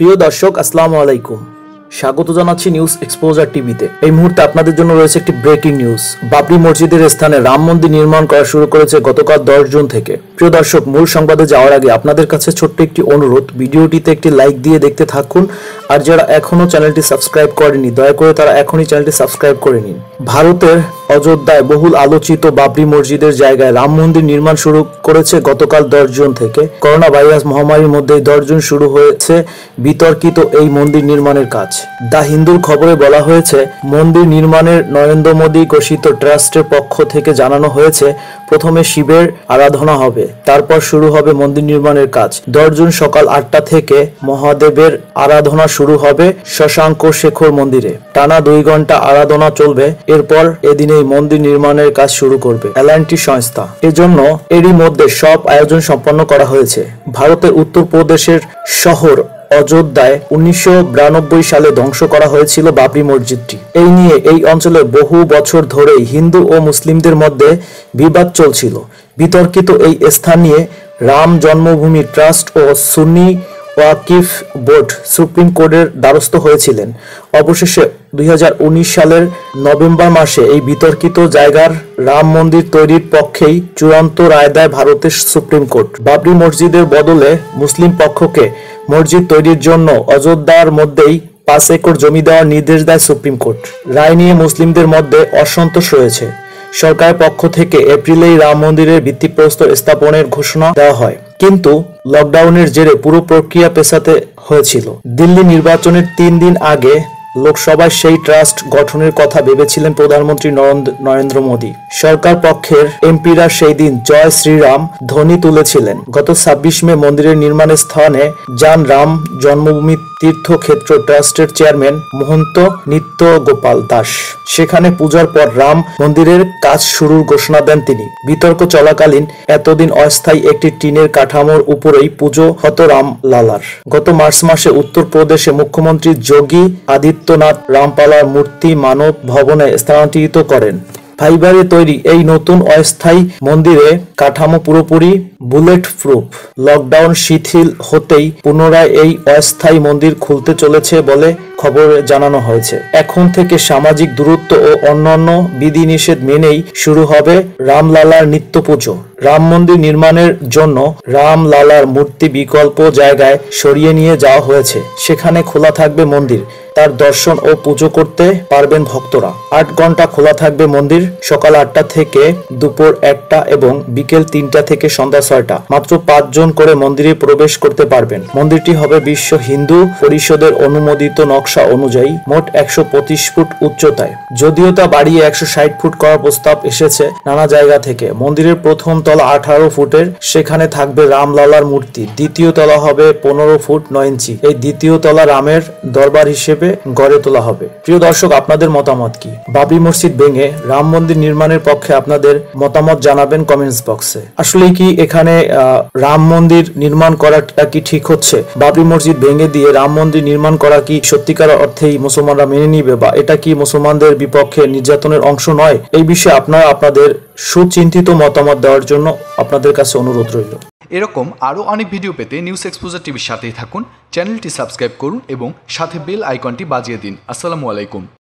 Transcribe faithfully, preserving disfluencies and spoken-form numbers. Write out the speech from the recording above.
প্রিয় দর্শক, আসসালামু আলাইকুম। স্বাগত জানাচ্ছি নিউজ এক্সপোজার টিভিতে। এই মুহূর্তে আপনাদের জন্য রয়েছে একটি ব্রেকিং নিউজ। বাবরি মসজিদের স্থানে রাম মন্দির নির্মাণ করা শুরু করেছে গতকাল দশ জুন থেকে। প্রিয় দর্শক, মূল সংবাদে যাওয়ার আগে আপনাদের কাছে ছোট্ট একটি অনুরোধ, ভিডিওটিতে একটি লাইক দিয়ে দেখতে থাকুন। আর যারা এখনো চ্যানেলটি সাবস্ক্রাইব করেনি, দয়া করে তারা এখনই চ্যানেলটি সাবস্ক্রাইব করে নিন। ভারতের অযোধ্যায় বহুল আলোচিত বাবরি মসজিদের জায়গায় রাম মন্দির নির্মাণ শুরু করেছে গতকাল দশ জুন থেকে। করোনা ভাইরাস মহামারীর মধ্যে দশ জুন শুরু হয়েছে বিতর্কিত এই মন্দির নির্মাণের কাজ। দ্য হিন্দুর খবরে বলা হয়েছে, মন্দির নির্মাণের নরেন্দ্র মোদী ঘোষিত ট্রাস্টের পক্ষ থেকে জানানো হয়েছে, প্রথমে শিবের আরাধনা হবে, তারপর শুরু হবে মন্দির নির্মাণের কাজ। দশ জুন সকাল আটটা থেকে মহাদেবের আরাধনা শুরু হবে শশাঙ্ক শেখর মন্দিরে। টানা দুই ঘন্টা আরাধনা চলবে। এরপর এদিনেই মন্দির নির্মাণের কাজ শুরু করবে এল অ্যান্ড টি সংস্থা। এজন্য এরই মধ্যে সব আয়োজন সম্পন্ন করা হয়েছে। ভারতের উত্তরপ্রদেশের শহর অযোধ্যায় উনিশশো বিরানব্বই সালে ধ্বংস করা হয়েছিল বাবরি মসজিদটি। এই নিয়ে এই অঞ্চলে বহু বছর ধরেই হিন্দু ও মুসলিমদের মধ্যে বিবাদ চলছিল। বিতর্কিত এই স্থান নিয়ে রাম জন্মভূমি ট্রাস্ট ও সুন্নি ওয়াকিফ বোর্ড সুপ্রিম কোর্টের দ্বারস্থ হয়েছিলেন। অবশেষে দুই হাজার উনিশ সালের নভেম্বর মাসে এই বিতর্কিত জায়গার রাম মন্দির তৈরির পক্ষেই চূড়ান্ত রায় দেয় ভারতের সুপ্রিম কোর্ট। বাবরি মসজিদের বদলে মুসলিম পক্ষকে মসজিদ তৈরির জন্য অযোধ্যার মধ্যেই পাঁচ একর জমি দেওয়ার নির্দেশ দেয় সুপ্রিম কোর্ট। রায় নিয়ে মুসলিমদের মধ্যে অসন্তোষ রয়েছে। সরকারের পক্ষ থেকে এপ্রিলেই রাম মন্দিরের ভিত্তিপ্রস্তর স্থাপনের ঘোষণা দেওয়া হয়, কিন্তু লকডাউনের জেরে পুরো প্রক্রিয়া পেছাতে হয়েছিল। দিল্লি নির্বাচনের তিন দিন আগে লোকসভায় সেই ট্রাস্ট গঠনের কথা ভেবেছিলেন প্রধানমন্ত্রী নরেন্দ্র মোদী। সরকার পক্ষের এমপিরা সেই দিন জয় শ্রীরাম ধ্বনি তুলেছিলেন। গত ছাব্বিশ মে মন্দিরের নির্মাণের স্থানে যান রাম জন্মভূমি তীর্থক্ষেত্র ট্রাস্টের চেয়ারম্যান মহন্ত নিত্য গোপাল দাস। সেখানে পূজার পর রাম মন্দিরের কাজ শুরুর ঘোষণা দেন তিনি। বিতর্ক চলাকালীন এতদিন অস্থায়ী একটি টিনের কাঠামোর উপরেই পুজো হতো রাম লালার। গত মার্চ মাসে উত্তরপ্রদেশে মুখ্যমন্ত্রী যোগী আদিত্যনাথ রামপালার মূর্তি মানব ভবনে স্থানান্তরিত করেন। ফাইবারে তৈরি এই নতুন অস্থায়ী মন্দিরে কাঠামো পুরোপুরি বুলেট প্রুফ। লকডাউন শিথিল হতেই পুনরায় এই অস্থায়ী মন্দির খুলতে চলেছে বলে খবরে জানানো হয়েছে। এখন থেকে সামাজিক দূরত্ব ও অন্যান্য বিধিনিষেধ মেনেই শুরু হবে রামলালার নিত্য পুজো। রাম মন্দির নির্মাণের জন্য রামলালার মূর্তি বিকল্প জায়গায় সরিয়ে নিয়ে যাওয়া হয়েছে। সেখানে খোলা থাকবে মন্দির, তার দর্শন ও পুজো করতে পারবেন ভক্তরা। আট ঘন্টা খোলা থাকবে মন্দির, সকাল আটটা থেকে দুপুর একটা এবং বিকেল তিনটা থেকে সন্ধ্যা ছয়টা। মাত্র পাঁচজন করে মন্দিরে প্রবেশ করতে পারবেন। মন্দিরটি হবে বিশ্ব হিন্দু পরিষদের অনুমোদিত নকশা অনুযায়ী মোট একশো পঁচিশ ফুট উচ্চতায়। যদিও তা বাড়িয়ে একশো ষাট ফুট করার প্রস্তাব এসেছে নানা জায়গা থেকে। মন্দিরের প্রথম তলা আঠারো ফুটের, সেখানে থাকবে রামলালার মূর্তি। দ্বিতীয় তলা হবে পনেরো ফুট নয় ইঞ্চি। এই দ্বিতীয় তলা রামের দরবার হিসেবে গড়ে তোলা হবে। প্রিয় দর্শক, আপনাদের মতামত কি? বাবরি মসজিদ ভেঙে রাম মন্দির নির্মাণের পক্ষে আপনাদের মতামত জানাবেন কমেন্টস বক্সে। আসলে কি এখানে রাম মন্দির নির্মাণ করাটা কি ঠিক হচ্ছে? বাবরি মসজিদ ভেঙে দিয়ে রাম মন্দির নির্মাণ করা কি সত্যিকার অর্থেই মুসলমানরা মেনে নিবে, বা এটা কি মুসলমানদের বিপক্ষে নির্যাতনের অংশ নয়? এই বিষয়ে আপনারা আপনাদের সুচিন্তিত মতামত দেওয়ার জন্য আপনাদের কাছে অনুরোধ রইল। এরকম আরও অনেক ভিডিও পেতে নিউজ এক্সপোজার টিভির সাথেই থাকুন। চ্যানেলটি সাবস্ক্রাইব করুন এবং সাথে বেল আইকনটি বাজিয়ে দিন। আসসালামু আলাইকুম।